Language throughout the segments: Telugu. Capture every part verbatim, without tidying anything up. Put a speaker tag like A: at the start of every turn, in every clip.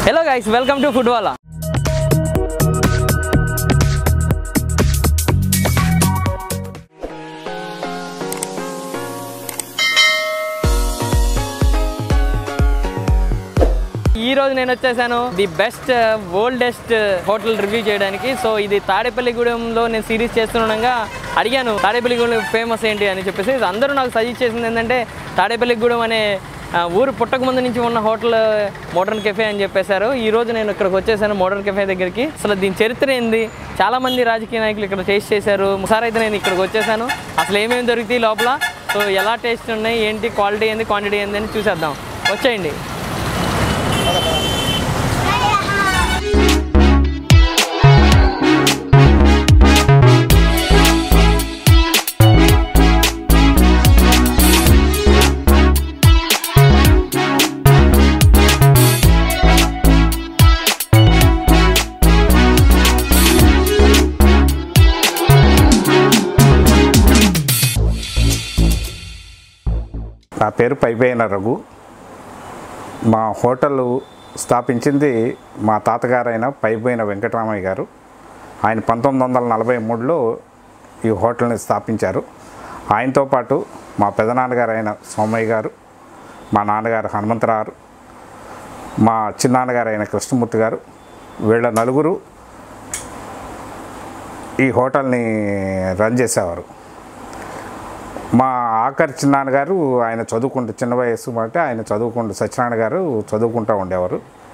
A: Hello guys, welcome to Foodwala. ఈ రోజు నేను వచ్చేసాను the best oldest hotel review చేయడానికి. సో ఇది తాడేపల్లిగూడెంలో నేను సిరీస్ చేస్తుండగా అడిగాను తాడేపల్లిగూడెం ఫేమస్ ఏంటి అని చెప్పేసి. అందరూ నాకు సజెస్ట్ చేసింది ఏంటంటే తాడేపల్లిగూడెం అనే ఊరు పుట్టక ముందు నుంచి ఉన్న హోటల్ మోడర్న్ కెఫే అని చెప్పేశారు. ఈ రోజు నేను ఇక్కడికి వచ్చేసాను మోడర్న్ కెఫే దగ్గరికి. అసలు దీని చరిత్ర ఏంది, చాలా మంది రాజకీయ నాయకులు ఇక్కడ టేస్ట్ చేశారు. ఒకసారి అయితే నేను ఇక్కడికి వచ్చేసాను, అసలు ఏమేమి దొరుకుతాయి లోపల, సో ఎలా టేస్ట్ ఉన్నాయి, ఏంటి క్వాలిటీ ఏంది, క్వాంటిటీ ఏంది అని చూసేద్దాం. వచ్చేయండి.
B: నా పేరు పైబోయిన రఘు. మా హోటల్ స్థాపించింది మా తాతగారైన పైబోయిన వెంకటరామయ్య గారు. ఆయన పంతొమ్మిది వందల నలభై మూడులో ఈ హోటల్ని స్థాపించారు. ఆయనతో పాటు మా పెదనాన్నగారు అయిన సోమయ్య గారు, మా నాన్నగారు హనుమంతరావు, మా చిన్నాన్నగారు అయిన కృష్ణమూర్తి గారు, వీళ్ళ నలుగురు ఈ హోటల్ని రన్ చేసేవారు. మా ఆఖరి చిన్నాన్నగారు ఆయన చదువుకుంటూ చిన్న వయస్సు మాట ఆయన చదువుకుంటూ సత్యనారాయణ గారు చదువుకుంటూ ఉండేవారు.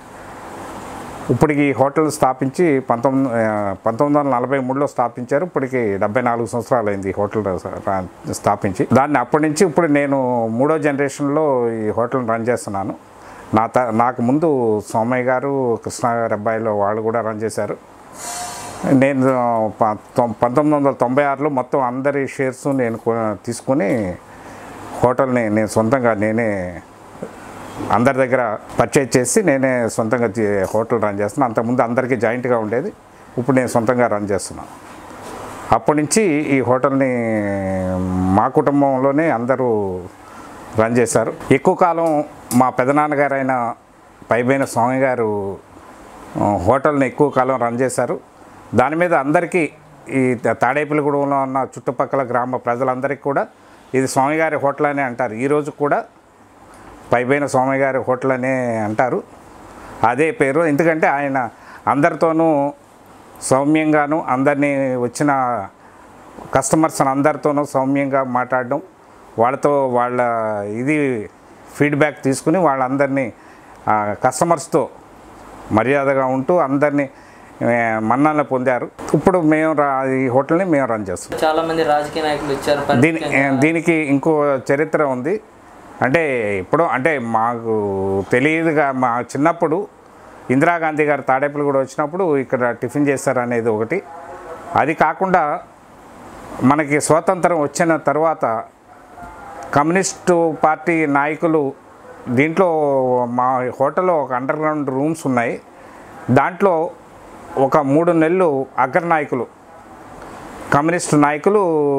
B: ఇప్పటికి ఈ హోటల్ స్థాపించి పంతొమ్మిది పంతొమ్మిది వందల నలభై మూడులో స్థాపించారు. ఇప్పటికి డెబ్బై నాలుగు సంవత్సరాలు అయింది ఈ హోటల్ స్థాపించి. దాన్ని అప్పటి నుంచి ఇప్పుడు నేను మూడో జనరేషన్లో ఈ హోటల్ రన్ చేస్తున్నాను. నా త నాకు ముందు సోమయ్య గారు, కృష్ణ గారి అబ్బాయిలో వాళ్ళు కూడా రన్ చేశారు. నేను పంతొమ్మిది వందల తొంభై ఆరులో మొత్తం అందరి షేర్స్ నేను తీసుకొని హోటల్ని నేను సొంతంగా నేనే అందరి దగ్గర పర్చేజ్ చేసి నేనే సొంతంగా హోటల్ రన్ చేస్తున్నాను. అంతకుముందు అందరికీ జాయింట్గా ఉండేది, ఇప్పుడు నేను సొంతంగా రన్ చేస్తున్నాను. అప్పటి నుంచి ఈ హోటల్ని మా కుటుంబంలోనే అందరూ రన్ చేశారు. ఎక్కువ కాలం మా పెదనాన్నగారైన పైబోయిన స్వామి గారు హోటల్ని ఎక్కువ కాలం రన్ చేశారు. దాని మీద అందరికీ ఈ తాడేపల్లిగూడెంలో ఉన్న చుట్టుపక్కల గ్రామ ప్రజలందరికీ కూడా ఇది స్వామి గారి హోటల్ అనే అంటారు. ఈరోజు కూడా పైబోయిన స్వామి గారి హోటల్ అనే అంటారు, అదే పేరు. ఎందుకంటే ఆయన అందరితోనూ సౌమ్యంగాను, అందరినీ వచ్చిన కస్టమర్స్ అందరితోనూ సౌమ్యంగా మాట్లాడడం, వాళ్ళతో వాళ్ళ ఇది ఫీడ్బ్యాక్ తీసుకుని వాళ్ళందరినీ కస్టమర్స్తో మర్యాదగా ఉంటూ అందరినీ మన్ననలు పొందారు. ఇప్పుడు మేము ఈ హోటల్ని మేము రన్ చేస్తాం.
A: చాలా మంది రాజకీయ నాయకులు వచ్చారు.
B: దీని దీనికి ఇంకో చరిత్ర ఉంది. అంటే ఇప్పుడు అంటే మాకు తెలియదుగా, మా చిన్నప్పుడు ఇందిరాగాంధీ గారు తాడేపల్లిగూడెం వచ్చినప్పుడు ఇక్కడ టిఫిన్ చేస్తారు అనేది ఒకటి. అది కాకుండా మనకి స్వాతంత్రం వచ్చిన తర్వాత కమ్యూనిస్టు పార్టీ నాయకులు దీంట్లో మా హోటల్లో ఒక అండర్ గ్రౌండ్ రూమ్స్ ఉన్నాయి. దాంట్లో ఒక మూడు నెలలు అగ్రనాయకులు కమ్యూనిస్టు నాయకులు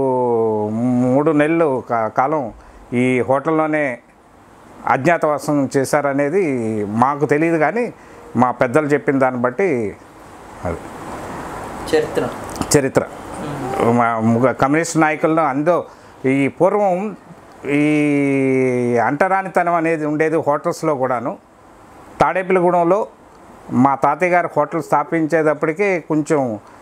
B: మూడు నెలలు కాలం ఈ హోటల్లోనే అజ్ఞాతవాసం చేశారనేది మాకు తెలియదు, కానీ మా పెద్దలు చెప్పిన దాన్ని బట్టి అది
A: చరిత్ర
B: చరిత్ర కమ్యూనిస్ట్ నాయకులను అందో ఈ పూర్వం ఈ అంటరానితనం అనేది ఉండేది హోటల్స్లో కూడాను. తాడేపల్లిగూడెంలో మా తాతయ్య గారు హోటల్ స్థాపించేటప్పటికీ కొంచెం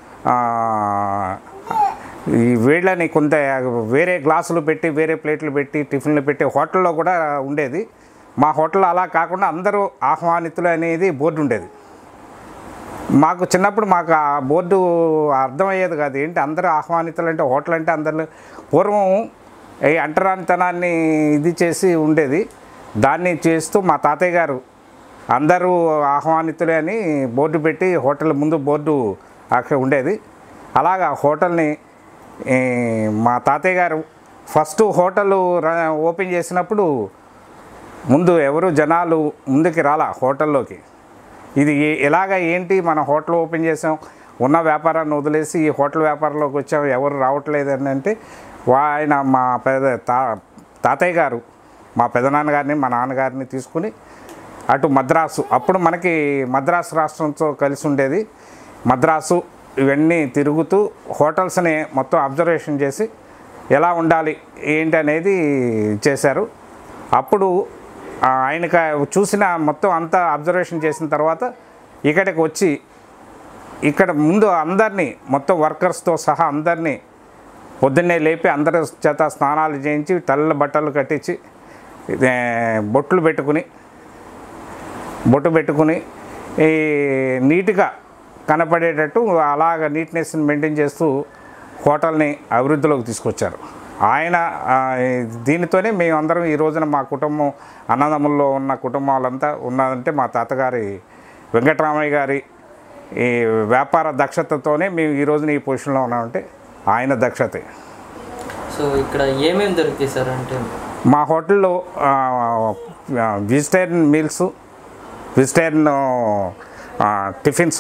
B: ఈ వేళ్ళని కొంత వేరే గ్లాసులు పెట్టి వేరే ప్లేట్లు పెట్టి టిఫిన్లు పెట్టి హోటల్లో కూడా ఉండేది. మా హోటల్ అలా కాకుండా అందరూ ఆహ్వానితులు అనేది బోర్డు ఉండేది. మాకు చిన్నప్పుడు మాకు ఆ బోర్డు అర్థమయ్యేది కాదు, ఏంటి అందరూ ఆహ్వానితులు అంటే హోటల్ అంటే అందరు పూర్వం ఈ అంటరానితనాన్ని ఇది చేసి ఉండేది. దాన్ని చేస్తూ మా తాతయ్య గారు అందరూ ఆహ్వానితులే అని బోర్డు పెట్టి హోటల్ ముందు బోర్డు అక్కడ ఉండేది. అలాగా హోటల్ని మా తాతయ్య గారు ఫస్ట్ హోటల్ ఓపెన్ చేసినప్పుడు ముందు ఎవరు జనాలు ముందుకి రాలా హోటల్లోకి. ఇది ఎలాగ ఏంటి, మన హోటల్ ఓపెన్ చేసాం, ఉన్న వ్యాపారాన్ని వదిలేసి ఈ హోటల్ వ్యాపారంలోకి వచ్చాం, ఎవరు రావట్లేదు అని అంటే ఆయన మా పెద్ద తా తాతయ్య గారు మా పెదనాన్నగారిని మా నాన్నగారిని తీసుకుని అటు మద్రాసు, అప్పుడు మనకి మద్రాసు రాష్ట్రంతో కలిసి ఉండేది. మద్రాసు ఇవన్నీ తిరుగుతూ హోటల్స్ని మొత్తం అబ్జర్వేషన్ చేసి ఎలా ఉండాలి ఏంటి అనేది చేశారు. అప్పుడు ఆయనకు చూసిన మొత్తం అంతా అబ్జర్వేషన్ చేసిన తర్వాత ఇక్కడికి వచ్చి ఇక్కడ ముందు అందరినీ మొత్తం వర్కర్స్తో సహా అందరినీ పొద్దున్నే లేపి అందరి చేత స్నానాలు చేయించి తెల్ల బట్టలు కట్టించి బొట్లు పెట్టుకుని బొట్టు పెట్టుకుని ఈ నీట్గా కనపడేటట్టు అలాగ నీట్నెస్ని మెయింటైన్ చేస్తూ హోటల్ని అభివృద్ధిలోకి తీసుకొచ్చారు ఆయన. దీనితోనే మేము అందరం ఈ రోజున మా కుటుంబం అన్నదమ్ముల్లో ఉన్న కుటుంబాలంతా ఉన్నదంటే మా తాతగారి వెంకటరామయ్య గారి ఈ వ్యాపార దక్షతతోనే మేము ఈ రోజున ఈ పొజిషన్లో ఉన్నామంటే ఆయన దక్షతే.
A: సో ఇక్కడ ఏమేమి దొరుకుతాయి సార్ అంటే
B: మా హోటల్లో వెజిటేరియన్ మీల్స్, వెజిటేరియన్ టిఫిన్స్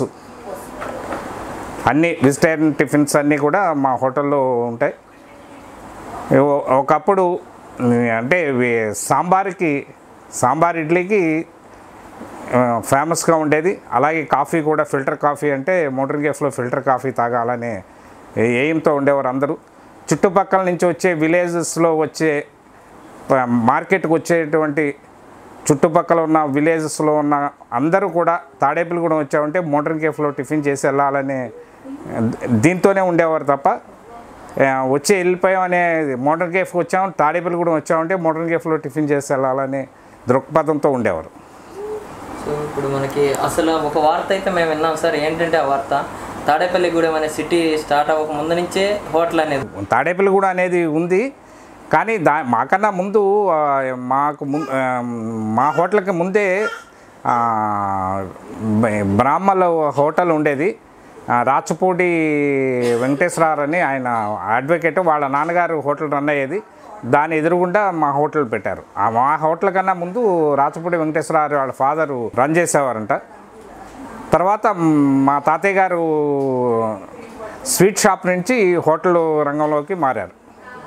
B: అన్నీ వెజిటేరియన్ టిఫిన్స్ అన్నీ కూడా మా హోటల్లో ఉంటాయి. ఒకప్పుడు అంటే సాంబార్కి సాంబార్ ఇడ్లీకి ఫేమస్గా ఉండేది. అలాగే కాఫీ కూడా ఫిల్టర్ కాఫీ అంటే మోటరింగ్ కేఫ్లో ఫిల్టర్ కాఫీ తాగాలనే ఎయిమ్తో ఉండేవారు అందరూ. చుట్టుపక్కల నుంచి వచ్చే విలేజెస్లో వచ్చే మార్కెట్కి వచ్చేటువంటి చుట్టుపక్కల ఉన్న విలేజెస్లో ఉన్న అందరూ కూడా తాడేపల్లిగూడెం వచ్చామంటే మోటరింగ్ కేఫ్లో టిఫిన్ చేసి వెళ్ళాలనే దీంతోనే ఉండేవారు తప్ప వచ్చి వెళ్ళిపోయాం అనే మోటరింగ్ కేఫ్కి వచ్చాము తాడేపల్లిగూడెం వచ్చామంటే మోటరింగ్ కేఫ్లో టిఫిన్ చేసి వెళ్ళాలనే దృక్పథంతో ఉండేవారు.
A: సో ఇప్పుడు మనకి అసలు ఒక వార్త అయితే మేము విన్నాం సార్. ఏంటంటే ఆ వార్త తాడేపల్లిగూడెం అనే సిటీ స్టార్ట్ అవ్వక ముందు నుంచే హోటల్ అనేది
B: తాడేపల్లిగూడెం అనేది ఉంది. కానీ దా మాకన్నా ముందు మాకు మా హోటల్కి ముందే బ్రాహ్మల హోటల్ ఉండేది. రాచపూడి వెంకటేశ్వరరావు అని ఆయన అడ్వకేట్, వాళ్ళ నాన్నగారు హోటల్ రన్ అయ్యేది. దాని ఎదురుగుండా మా హోటల్ పెట్టారు. ఆ మా హోటల్ కన్నా ముందు రాచపూడి వెంకటేశ్వరరావు వాళ్ళ ఫాదరు రన్ చేసేవారంట. తర్వాత మా తాతయ్య గారు స్వీట్ షాప్ నుంచి హోటల్ రంగంలోకి మారారు.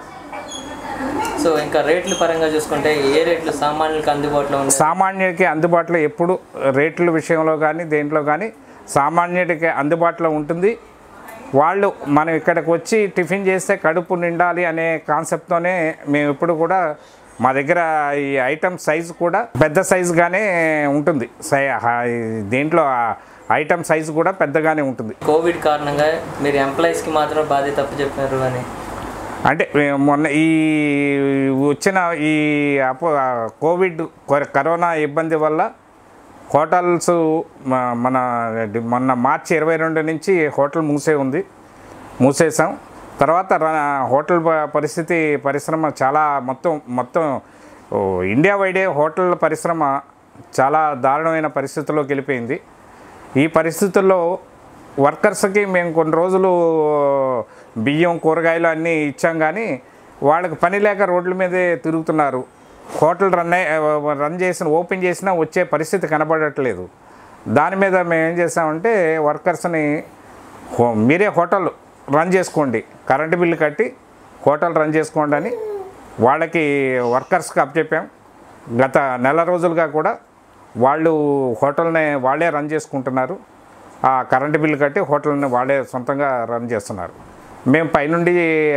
A: సో ఇంకా రేట్ల పరంగా చూసుకుంటే ఏ రేట్లు సామాన్యులకి అందుబాటులో ఉంది?
B: సామాన్యుడికి అందుబాటులో ఎప్పుడు రేట్ల విషయంలో కానీ దేంట్లో కానీ సామాన్యుడికి అందుబాటులో ఉంటుంది. వాళ్ళు మనం ఇక్కడికి వచ్చి టిఫిన్ చేస్తే కడుపు నిండాలి అనే కాన్సెప్ట్తోనే మేము ఎప్పుడు కూడా మా దగ్గర ఈ ఐటమ్ సైజు కూడా పెద్ద సైజుగానే ఉంటుంది. సై దీంట్లో ఐటమ్ సైజు కూడా పెద్దగానే ఉంటుంది.
A: కోవిడ్ కారణంగా మీరు ఎంప్లాయీస్కి మాత్రం బాధ్యత తప్పు చెప్పినారు అని
B: అంటే మొన్న ఈ వచ్చిన ఈ అపో కోవిడ్ కరోనా ఇబ్బంది వల్ల హోటల్స్ మన మొన్న మార్చి ఇరవై రెండు నుంచి హోటల్ మూసే ఉంది మూసేసాం. తర్వాత హోటల్ పరిస్థితి పరిశ్రమ చాలా మొత్తం మొత్తం ఇండియా వైడే హోటల్ పరిశ్రమ చాలా దారుణమైన పరిస్థితుల్లోకి వెళ్ళిపోయింది. ఈ పరిస్థితుల్లో వర్కర్స్కి మేము కొన్ని రోజులు బియ్యం కూరగాయలు అన్నీ ఇచ్చాం, కానీ వాళ్ళకి పని లేక రోడ్ల మీదే తిరుగుతున్నారు. హోటల్ రన్ రన్ చేసిన ఓపెన్ చేసినా వచ్చే పరిస్థితి కనబడట్లేదు. దాని మీద మేము ఏం చేసామంటే వర్కర్స్ని మీరే హోటల్ రన్ చేసుకోండి, కరెంటు బిల్లు కట్టి హోటల్ రన్ చేసుకోండి అని వాళ్ళకి వర్కర్స్కి అప్పచెప్పాం. గత నెల రోజులుగా కూడా వాళ్ళు హోటల్ని వాళ్ళే రన్ చేసుకుంటున్నారు. ఆ కరెంటు బిల్లు కట్టి హోటల్ని వాళ్ళే సొంతంగా రన్ చేస్తున్నారు. మేము పైనుండి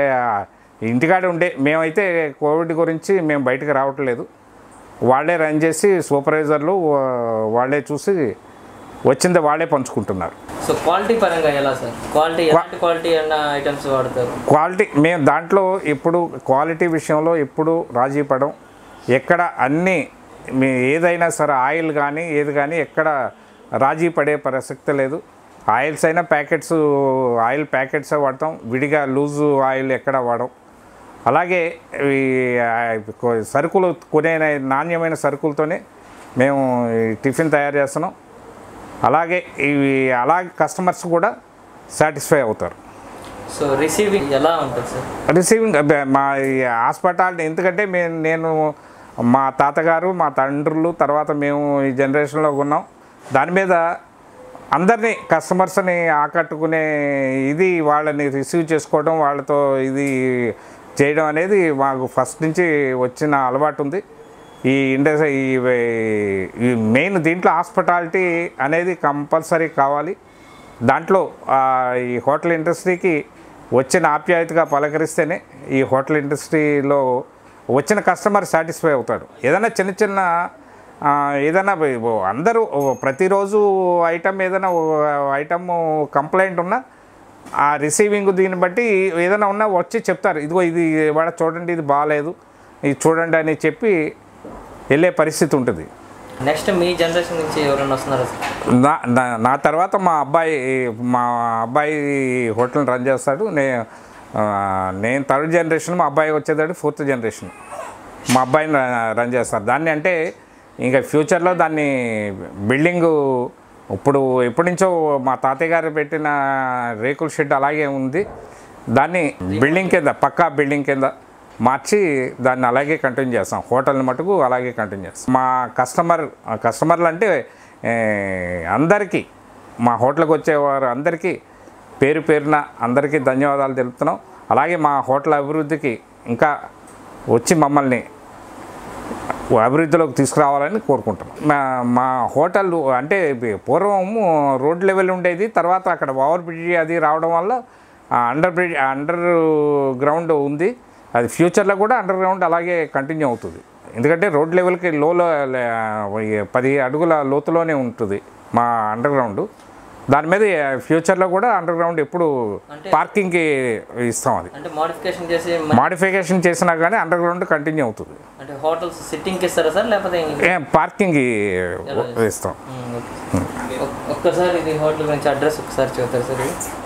B: ఇంటికాడ ఉండే మేమైతే కోవిడ్ గురించి మేము బయటకు రావట్లేదు. వాళ్ళే రన్ చేసి సూపర్వైజర్లు వాళ్ళే చూసి వచ్చింది వాళ్ళే పంచుకుంటున్నారు.
A: సో క్వాలిటీ పరంగా ఎలా సార్? క్వాలిటీ ఎలాంటి క్వాలిటీ అన్న ఐటమ్స్ వాడతారు?
B: క్వాలిటీ మేము దాంట్లో ఇప్పుడు క్వాలిటీ విషయంలో ఎప్పుడు రాజీ పడం. ఎక్కడ అన్నీ మీ ఏదైనా సరే ఆయిల్ కానీ ఏది కానీ ఎక్కడ రాజీ పడే ప్రసక్తి లేదు. ఆయిల్స్ అయినా ప్యాకెట్స్ ఆయిల్ ప్యాకెట్సే వాడతాం, విడిగా లూజు ఆయిల్ ఎక్కడ వాడం. అలాగే ఈ సరుకులు కొనే నాణ్యమైన సరుకులతోనే మేము టిఫిన్ తయారు చేస్తున్నాం. అలాగే ఇవి అలాగే కస్టమర్స్ కూడా సాటిస్ఫై అవుతారు.
A: సో రిసీవింగ్ ఎలా ఉంటుంది సార్?
B: రిసీవింగ్ మా హాస్పిటాలిటీ ఎందుకంటే మేము నేను మా తాతగారు మా తండ్రులు తర్వాత మేము ఈ జనరేషన్లో ఉన్నాం. దాని మీద అందరినీ కస్టమర్స్ని ఆకట్టుకునే ఇది వాళ్ళని రిసీవ్ చేసుకోవడం వాళ్ళతో ఇది చేయడం అనేది మాకు ఫస్ట్ నుంచి వచ్చిన అలవాటు ఉంది. ఈ ఇండస్ట్రీ ఈ మెయిన్ దీంట్లో హాస్పిటాలిటీ అనేది కంపల్సరీ కావాలి. దాంట్లో ఈ హోటల్ ఇండస్ట్రీకి వచ్చిన ఆప్యాయతగా పలకరిస్తేనే ఈ హోటల్ ఇండస్ట్రీలో వచ్చిన కస్టమర్ సాటిస్ఫై అవుతాడు. ఏదైనా చిన్న చిన్న ఏదైనా అందరూ ప్రతిరోజు ఐటమ్ ఏదైనా ఐటమ్ కంప్లైంట్ ఉన్నా ఆ రిసీవింగ్ దీన్ని బట్టి ఏదైనా ఉన్నా వచ్చి చెప్తారు, ఇదిగో ఇది వాడ చూడండి ఇది బాగాలేదు ఇది చూడండి అని చెప్పి వెళ్ళే పరిస్థితి ఉంటుంది.
A: నెక్స్ట్ మీ జనరేషన్ నుంచి ఎవరైనా వస్తున్నారు?
B: నా నా తర్వాత మా అబ్బాయి మా అబ్బాయి హోటల్ని రన్ చేస్తాడు. నే నేను థర్డ్ జనరేషన్, మా అబ్బాయి వచ్చేదాడు ఫోర్త్ జనరేషన్. మా అబ్బాయిని రన్ చేస్తారు దాన్ని. అంటే ఇంకా ఫ్యూచర్లో దాన్ని బిల్డింగు ఇప్పుడు ఎప్పటి నుంచో మా తాతయ్య గారు పెట్టిన రేకుల షెడ్ అలాగే ఉంది. దాన్ని బిల్డింగ్ కింద పక్కా బిల్డింగ్ కింద మార్చి దాన్ని అలాగే కంటిన్యూ చేస్తాం. హోటల్ని మటుకు అలాగే కంటిన్యూ చేస్తాం. మా కస్టమర్ కస్టమర్లు అంటే అందరికీ, మా హోటల్కి వచ్చేవారు అందరికీ పేరు పేరున అందరికీ ధన్యవాదాలు తెలుపుతున్నాం. అలాగే మా హోటల్ అభివృద్ధికి ఇంకా వచ్చి మమ్మల్ని అభివృద్ధిలోకి తీసుకురావాలని కోరుకుంటున్నాం. మా మా హోటల్ అంటే పూర్వం రోడ్ లెవెల్ ఉండేది, తర్వాత అక్కడ ఓవర్ బ్రిడ్జ్ అది రావడం వల్ల అండర్ బ్రిడ్జ్ అండర్ గ్రౌండ్ ఉంది. అది ఫ్యూచర్లో కూడా అండర్ గ్రౌండ్ అలాగే కంటిన్యూ అవుతుంది. ఎందుకంటే రోడ్ లెవెల్కి లోలో పది అడుగుల లోతులోనే ఉంటుంది మా అండర్ గ్రౌండ్. దాని మీద ఫ్యూచర్లో కూడా అండర్ గ్రౌండ్ ఎప్పుడు పార్కింగ్కి ఇస్తాం. అది
A: అంటే మోడిఫికేషన్ చేసి
B: మోడిఫికేషన్ చేసినా కానీ అండర్ గ్రౌండ్ కంటిన్యూ అవుతుంది.
A: అంటే హోటల్స్ సిట్టింగ్కి ఇస్తారా సార్, లేకపోతే
B: పార్కింగ్కి ఇస్తాం.
A: ఒక్కసారి ఇది హోటల్ గురించి అడ్రస్ ఒకసారి చెప్తారు సార్?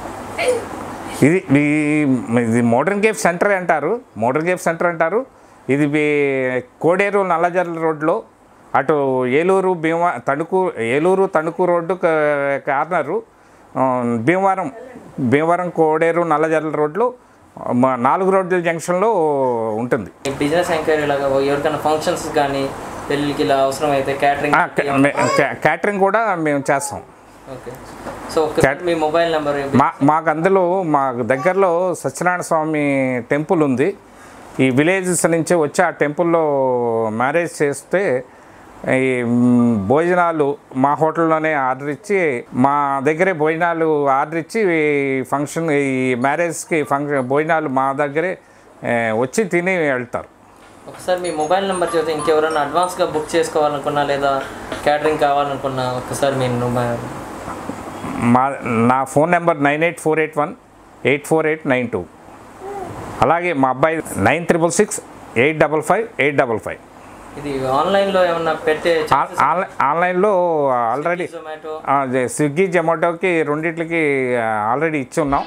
B: ఇది ఇది మోడర్న్ కేఫ్ సెంటర్ అంటారు, మోడర్న్ కేఫ్ సెంటర్ అంటారు. ఇది కోడేరు నల్లజర్ల రోడ్లో అటు ఏలూరు భీమా తణుకు ఏలూరు తణుకు రోడ్డు కార్నరు భీమవరం భీమవరం కోడేరు నల్లజర్ల రోడ్లో నాలుగు రోడ్ల జంక్షన్లో ఉంటుంది.
A: బిజినెస్ ఎంక్వైరీ లాగా ఎవరికైనా ఫంక్షన్స్ కానీ పెళ్ళికి ఇలా అవసరం అయితే క్యాటరింగ్
B: క్యాటరింగ్ కూడా మేము చేస్తాం.
A: ఓకే. సో మీ మొబైల్ నెంబర్?
B: మా మాకు అందులో మా దగ్గరలో సత్యనారాయణ స్వామి టెంపుల్ ఉంది. ఈ విలేజెస్ నుంచి వచ్చి ఆ టెంపుల్లో మ్యారేజ్ చేస్తే ఈ భోజనాలు మా హోటల్లోనే ఆర్డర్ ఇచ్చి మా దగ్గరే భోజనాలు ఆర్డర్ ఇచ్చి ఫంక్షన్ ఈ మ్యారేజ్కి ఫంక్షన్ భోజనాలు మా దగ్గరే వచ్చి తిని వెళ్తారు.
A: ఒకసారి మీ మొబైల్ నెంబర్ చెప్తే ఇంకెవరైనా అడ్వాన్స్గా బుక్ చేసుకోవాలనుకున్నా లేదా క్యాటరింగ్ కావాలనుకున్నా ఒకసారి మీ
B: మా నా phone number nine eight four eight one eight four eight nine two. అలాగే మా అబ్బాయి nine triple six eight double five eight double five.
A: ఇది ఆన్లైన్లో ఏమన్నా పెట్టే?
B: ఆన్లైన్లో ఆల్రెడీ స్విగ్గీ జొమాటోకి రెండిట్లకి ఆల్రెడీ ఇచ్చి ఉన్నాం.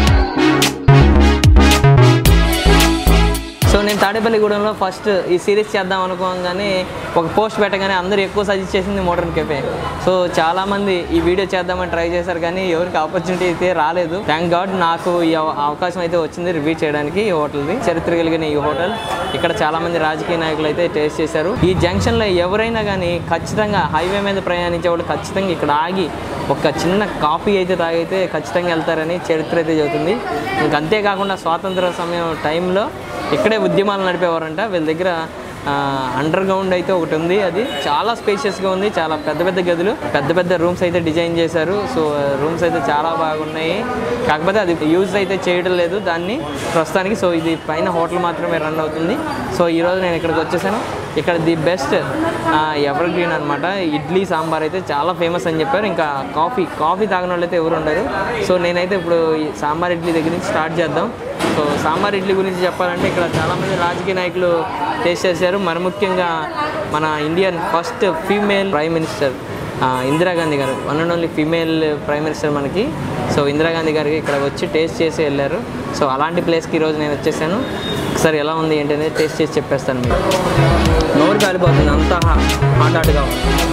A: సో నేను తాడేపల్లిగూడెంలో ఫస్ట్ ఈ సిరీస్ చేద్దాం అనుకోగానే ఒక పోస్ట్ పెట్టగానే అందరూ ఎక్కువ సజెస్ట్ చేసింది మోడర్న్ కెఫే. సో చాలామంది ఈ వీడియో చేద్దామని ట్రై చేశారు కానీ ఎవరికి ఆపర్చునిటీ అయితే రాలేదు. థ్యాంక్ గాడ్ నాకు ఈ అవకాశం అయితే వచ్చింది రివ్యూ చేయడానికి ఈ హోటల్ది. చరిత్ర కలిగిన ఈ హోటల్ ఇక్కడ చాలామంది రాజకీయ నాయకులు అయితే టేస్ట్ చేశారు. ఈ జంక్షన్లో ఎవరైనా కానీ ఖచ్చితంగా హైవే మీద ప్రయాణించే వాళ్ళు ఖచ్చితంగా ఇక్కడ ఆగి ఒక చిన్న కాఫీ అయితే తాగైతే ఖచ్చితంగా వెళ్తారని చరిత్ర అయితే చెబుతుంది. ఇంక అంతేకాకుండా స్వాతంత్ర సమయం టైంలో ఇక్కడే ఉద్యమాలు నడిపేవారంట. వీళ్ళ దగ్గర అండర్ గ్రౌండ్ అయితే ఒకటి ఉంది, అది చాలా స్పేషియస్గా ఉంది. చాలా పెద్ద పెద్ద గదులు, పెద్ద పెద్ద రూమ్స్ అయితే డిజైన్ చేశారు. సో రూమ్స్ అయితే చాలా బాగున్నాయి, కాకపోతే అది యూజ్ అయితే చేయడం లేదు దాన్ని ప్రస్తుతానికి. సో ఇది పైన హోటల్ మాత్రమే రన్ అవుతుంది. సో ఈరోజు నేను ఇక్కడికి వచ్చేసాను. ఇక్కడ ది బెస్ట్ ఎవర్ గ్రీన్ అనమాట. ఇడ్లీ సాంబార్ అయితే చాలా ఫేమస్ అని చెప్పారు. ఇంకా కాఫీ కాఫీ తాగిన వాళ్ళు అయితే ఎవరు ఉండరు. సో నేనైతే ఇప్పుడు సాంబార్ ఇడ్లీ దగ్గర నుంచి స్టార్ట్ చేద్దాం. సో సాంబార్ ఇడ్లీ గురించి చెప్పాలంటే ఇక్కడ చాలామంది రాజకీయ నాయకులు టేస్ట్ చేశారు. మరి ముఖ్యంగా మన Indian first female prime minister Indira Gandhi గారు, one and only female prime minister మనకి. సో ఇందిరాగాంధీ గారికి ఇక్కడ వచ్చి టేస్ట్ చేసి వెళ్ళారు. సో అలాంటి ప్లేస్కి ఈరోజు నేను వచ్చేసాను. ఒకసారి ఎలా ఉంది ఏంటి అనేది టేస్ట్ చేసి చెప్పేస్తాను మీకు. నోరు కాలిపోతుంది, అంతా హాట్ హాట్గా.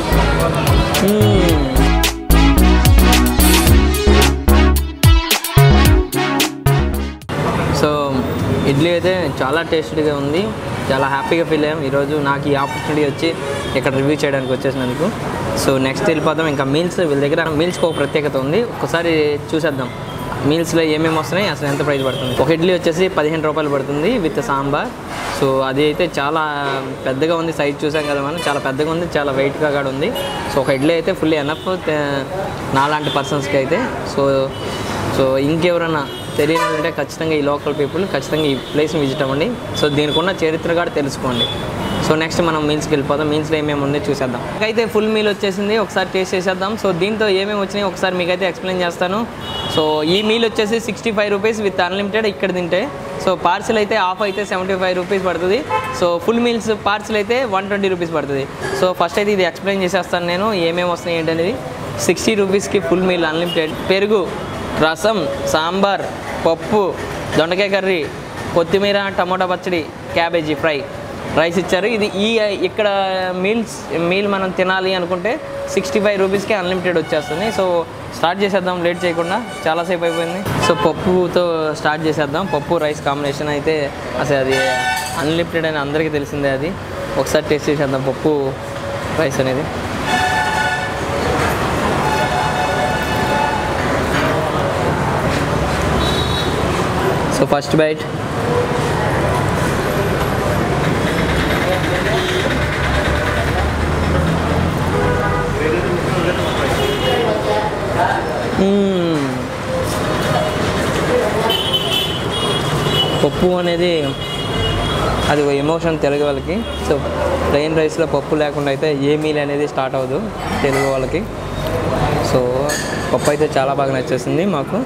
A: సో ఇడ్లీ అయితే చాలా టేస్టీగా ఉంది, చాలా హ్యాపీగా ఫీల్ అయ్యాం ఈరోజు నాకు ఈ ఆపర్చునిటీ వచ్చి ఇక్కడ రివ్యూ చేయడానికి వచ్చేసినందుకు. సో నెక్స్ట్ వెళ్ళిపోతాం ఇంకా మీల్స్. వీళ్ళ దగ్గర మీల్స్కి ఒక ప్రత్యేకత ఉంది, ఒకసారి చూసేద్దాం. మీల్స్లో ఏమేమి వస్తున్నాయి, అసలు ఎంత ప్రైస్ పడుతుంది. ఒక ఇడ్లీ వచ్చేసి పదిహేను రూపాయలు పడుతుంది విత్ సాంబార్. సో అది అయితే చాలా పెద్దగా ఉంది, సైజ్ చూసాం కదా మనం, చాలా పెద్దగా ఉంది, చాలా వెయిట్గా కూడా ఉంది. సో ఒక ఇడ్లీ అయితే ఫుల్ ఎనఫ్ నాలాంటి పర్సన్స్కి అయితే. సో సో ఇంకెవరైనా తెలియనంటే ఖచ్చితంగా ఈ లోకల్ పీపుల్ ఖచ్చితంగా ఈ ప్లేస్ని విజిట్ అవ్వండి. సో దీనికి ఉన్న చరిత్ర కూడా తెలుసుకోండి. సో నెక్స్ట్ మనం మీల్స్కి వెళ్ళిపోదాం. మీల్స్లో ఏమేమి ఉందో చూసేద్దాం. అయితే ఫుల్ మీల్ వచ్చేసింది, ఒకసారి టేస్ట్ చేసేద్దాం. సో దీంతో ఏమేమి వచ్చినాయి ఒకసారి మీకైతే ఎక్స్ప్లెయిన్ చేస్తాను. సో ఈ మీల్ వచ్చేసి sixty five rupees with unlimited ఇక్కడ తింటే. సో పార్సిల్ అయితే ఆఫ్ అయితే సెవెంటీ ఫైవ్ రూపీస్ పడుతుంది. సో ఫుల్ మీల్స్ పార్సిల్ అయితే వన్ ట్వంటీ రూపీస్ పడుతుంది. సో ఫస్ట్ అయితే ఇది ఎక్స్ప్లెయిన్ చేసేస్తాను నేను ఏమేమి వస్తున్నాయి ఏంటనేది. సిక్స్టీ రూపీస్కి ఫుల్ మీల్ అన్లిమిటెడ్, పెరుగు, రసం, సాంబార్, పప్పు, దొండకాయ కర్రీ, కొత్తిమీర, టమోటా పచ్చడి, క్యాబేజీ ఫ్రై, రైస్ ఇచ్చారు. ఇది ఈ ఇక్కడ మీల్స్ మీల్ మనం తినాలి అనుకుంటే సిక్స్టీ ఫైవ్ రూపీస్కి అన్లిమిటెడ్ వచ్చేస్తుంది. సో స్టార్ట్ చేసేద్దాం లేట్ చేయకుండా, చాలాసేపు అయిపోయింది. సో పప్పుతో స్టార్ట్ చేసేద్దాం. పప్పు రైస్ కాంబినేషన్ అయితే అసలు అది అన్లిమిటెడ్ అని అందరికీ తెలిసిందే. అది ఒకసారి టేస్ట్ చేసేద్దాం పప్పు రైస్ అనేది. So first bite. పప్పు అనేది అది ఒక ఎమోషన్ తెలుగు వాళ్ళకి. సో ప్లెయిన్ రైస్లో పప్పు లేకుండా అయితే ఏ మీల్ అనేది స్టార్ట్ అవ్వదు తెలుగు వాళ్ళకి. సో పప్పు అయితే చాలా బాగా నచ్చేసింది మాకు.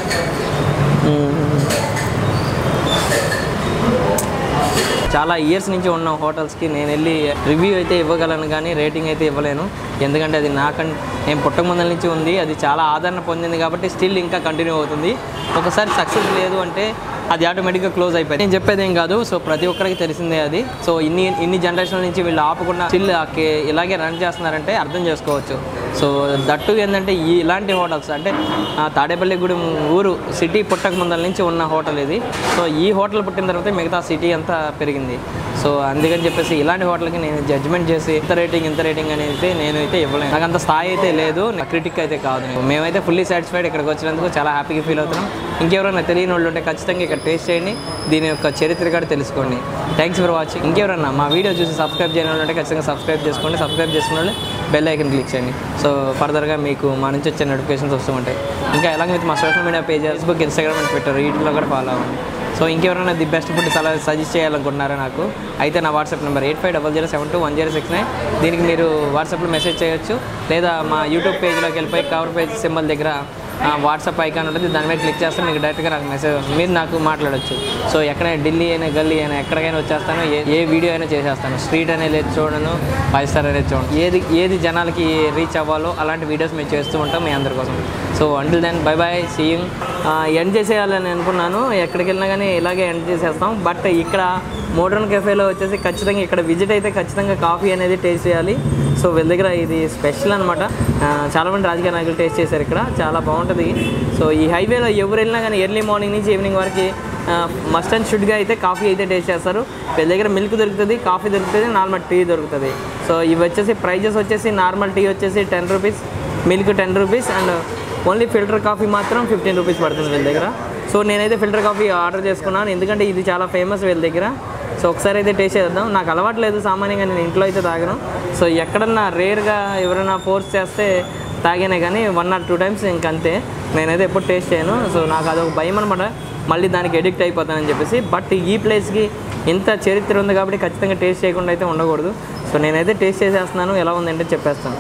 A: చాలా ఇయర్స్ నుంచి ఉన్న హోటల్స్కి నేను వెళ్ళి రివ్యూ అయితే ఇవ్వగలను కానీ రేటింగ్ అయితే ఇవ్వలేను. ఎందుకంటే అది నాకంటే నేను పుట్టక ముందల నుంచి ఉంది, అది చాలా ఆదరణ పొందింది కాబట్టి స్టిల్ ఇంకా కంటిన్యూ అవుతుంది. ఒకసారి సక్సెస్ లేదు అంటే అది ఆటోమేటిక్గా క్లోజ్ అయిపోయింది. నేను చెప్పేది ఏం కాదు. సో ప్రతి ఒక్కరికి తెలిసిందే అది. సో ఇన్ని ఇన్ని జనరేషన్ల నుంచి వీళ్ళు ఆపకుండా స్టిల్ ఇలాగే రన్ చేస్తున్నారంటే అర్థం చేసుకోవచ్చు. సో దట్టు ఏంటంటే ఈ ఇలాంటి హోటల్స్ అంటే తాడేపల్లిగూడెం ఊరు సిటీ పుట్టక ముందల నుంచి ఉన్న హోటల్ ఇది. సో ఈ హోటల్ పుట్టిన తర్వాత మిగతా సిటీ అంతా పెరిగింది. సో అందుకని చెప్పేసి ఇలాంటి హోటల్కి నేను జడ్జ్మెంట్ చేసి ఇంత రేటింగ్ ఇంత రేటింగ్ అనేది నేనైతే ఇవ్వలేను. నాకు అంత స్థాయి అయితే లేదు, క్రిటిక్ అయితే కాదు. మేమైతే ఫుల్లీ సాటిస్ఫైడ్ ఇక్కడికి వచ్చినందుకు చాలా హ్యాపీగా ఫీల్ అవుతున్నాం. ఇంకెవరైనా తెలియని వాళ్ళు ఉంటే ఖచ్చితంగా ఇక్కడ టేస్ట్ చేయండి, దీని యొక్క చరిత్ర కూడా తెలుసుకోండి. Thanks for watching. ఇంకెవరన్నా మా వీడియో చూసి సబ్స్క్రైబ్ చేయని వాళ్ళు ఉంటే ఖచ్చితంగా సబ్స్క్రైబ్ చేసుకోండి. సబ్స్క్రైబ్ చేసుకున్న వాళ్ళు బెల్ ఐకన్ క్లిక్ చేయండి. సో ఫర్దర్గా మీకు మా నుంచి వచ్చే నోటిఫికేషన్స్ వస్తూ ఉంటాయి. ఇంకా ఎలాగ మా social media page Facebook, Instagram అని పెట్టారు, యూట్యూబ్లో కూడా ఫాలో అవ్వండి. సో ఇంకెవరైనా ది బెస్ట్ ఫుడ్ సలా సజెస్ట్ చేయాలనుకుంటున్నారా నాకు అయితే నా WhatsApp number eight five double zero seven two one zero six nine దీనికి మీరు వాట్సాప్లో మెసేజ్ చేయొచ్చు. లేదా మా యూట్యూబ్ పేజ్లోకి వెళ్ళిపోయి కవర్ పేజ్ సింబల్ దగ్గర వాట్సాప్ ఐకాన్ ఉంటుంది, దాని మీద క్లిక్ చేస్తే మీకు డైరెక్ట్గా నాకు మెసేజ్ మీరు నాకు మాట్లాడచ్చు. సో ఎక్కడైనా ఢిల్లీ అయినా గల్లీ అయినా ఎక్కడికైనా వచ్చేస్తాను, ఏ ఏ వీడియో అయినా చేసేస్తాను. స్ట్రీట్ అనేది లేదు చూడను, ఫైవ్ స్టార్ అనేది చూడను, ఏది ఏది జనాలకి రీచ్ అవ్వాలో అలాంటి వీడియోస్ మేము చేస్తూ ఉంటాం మీ అందరి కోసం. So until then bye bye, seeing. End చేసేయాలని అనుకున్నాను, ఎక్కడికి వెళ్ళినా కానీ ఇలాగే ఎండ్ చేసేస్తాం. బట్ ఇక్కడ మోడర్న్ కెఫేలో వచ్చేసి ఖచ్చితంగా ఇక్కడ విజిట్ అయితే ఖచ్చితంగా కాఫీ అనేది టేస్ట్ చేయాలి. సో వీళ్ళ దగ్గర ఇది స్పెషల్ అనమాట. చాలామంది రాజకీయ నాయకులు టేస్ట్ చేశారు ఇక్కడ, చాలా బాగుంటుంది. సో ఈ హైవేలో ఎవరు వెళ్ళినా కానీ ఎర్లీ మార్నింగ్ నుంచి ఈవినింగ్ వరకు మస్ట్ అండ్ షుడ్గా అయితే కాఫీ అయితే టేస్ట్ చేస్తారు. వీళ్ళ దగ్గర మిల్క్ దొరుకుతుంది, కాఫీ దొరుకుతుంది, నార్మల్ టీ దొరుకుతుంది. సో ఇవి వచ్చేసి ప్రైజెస్ వచ్చేసి నార్మల్ టీ వచ్చేసి ten rupees, milk ten rupees and only filter coffee మాత్రం ఫిఫ్టీన్ రూపీస్ పడుతుంది వీళ్ళ దగ్గర. సో నేనైతే ఫిల్టర్ కాఫీ ఆర్డర్ చేసుకున్నాను ఎందుకంటే ఇది చాలా ఫేమస్ వీళ్ళ దగ్గర. సో ఒకసారి అయితే టేస్ట్ చేద్దాం. నాకు అలవాటు లేదు సామాన్యంగా, నేను ఇంట్లో అయితే తాగను. సో ఎక్కడన్నా రేర్గా ఎవరైనా ఫోర్స్ చేస్తే తాగానే కానీ వన్ ఆర్ టూ టైమ్స్ ఇంకంతే, నేనైతే ఎప్పుడు టేస్ట్ చేయను. సో నాకు అదొక భయం అనమాట, మళ్ళీ దానికి ఎడిక్ట్ అయిపోతానని చెప్పేసి. బట్ ఈ ప్లేస్కి ఇంత చరిత్ర ఉంది కాబట్టి ఖచ్చితంగా టేస్ట్ చేయకుండా అయితే ఉండకూడదు. సో నేనైతే టేస్ట్ చేసేస్తున్నాను, ఎలా ఉందంటే చెప్పేస్తాను.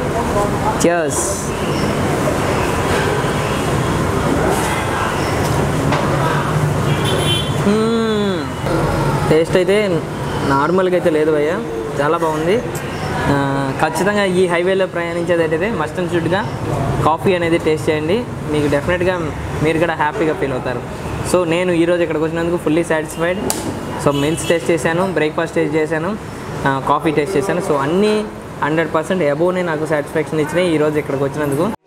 A: చియర్స్. టేస్ట్ అయితే నార్మల్గా అయితే లేదు భయ్య, చాలా బాగుంది. ఖచ్చితంగా ఈ హైవేలో ప్రయాణించేదైతే మస్ట్ అండ్ షుడ్గా కాఫీ అనేది టేస్ట్ చేయండి, మీకు డెఫినెట్గా మీరు కూడా హ్యాపీగా ఫీల్ అవుతారు. సో నేను ఈరోజు ఇక్కడికి వచ్చినందుకు fully satisfied. So meals taste చేశాను, బ్రేక్ఫాస్ట్ టేస్ట్ చేశాను, కాఫీ టేస్ట్ చేశాను. సో అన్నీ హండ్రెడ్ పర్సెంట్ అబోవ్నే నాకు సాటిస్ఫాక్షన్ ఇచ్చినాయి ఈరోజు ఇక్కడికి వచ్చినందుకు.